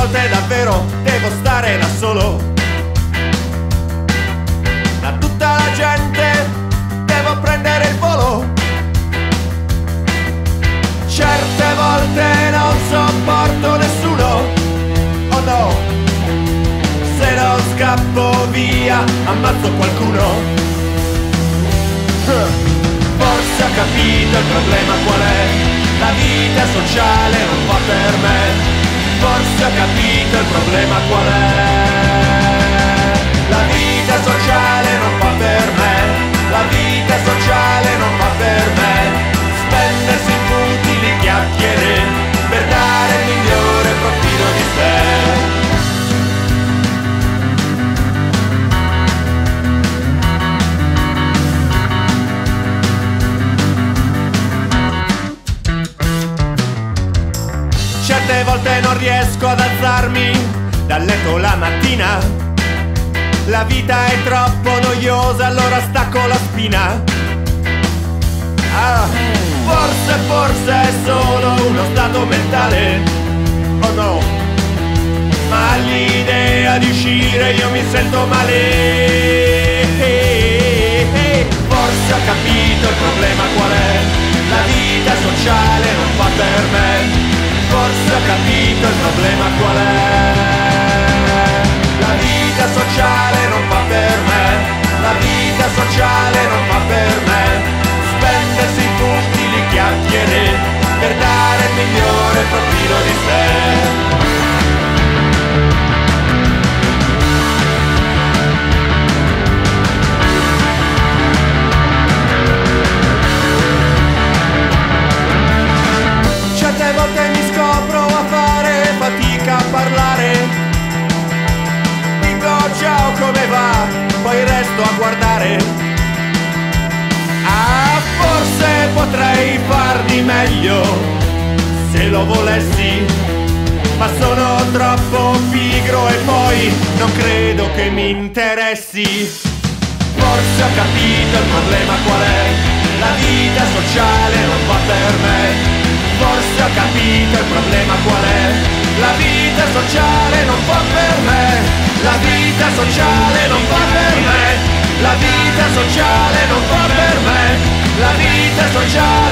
volte davvero devo stare da solo. Da tutta la gente devo prendere il volo. Certe volte non sopporto nessuno. Oh no, se non scappo via ammazzo qualcuno. Forse ho capito il problema qual è. La vita sociale non fa per me. Forse ho capito il problema qual è. La vita sociale non fa per me. La vita sociale non fa per me. Spendersi inutili chiacchiere per dare il migliore profilo di sé. Certe volte non riesco ad alzarmi dal letto la mattina. La vita è troppo noiosa, allora stacco la spina. Forse è solo uno stato mentale. Oh no, ma all'idea di uscire io mi sento male. Forse ho capito il problema qual è. La vita sociale non fa per me. Forse ho capito il problema qual è. La vita sociale non fa per me. La vita sociale non fa per me. Spendersi inutili chiacchiere per dare il migliore profilo di sé. Certe volte mi scopro a fare fatica a parlare. Dico ciao come va, poi resto a guardare. Forse potrei far di meglio se lo volessi, ma sono troppo pigro e poi non credo che mi interessi. Forse ho capito il problema qual è. La vita sociale non fa per me. Forse ho capito il problema qual è. La vita sociale non fa per me. La vita sociale non fa per me. La vita sociale non fa per me. La vita sociale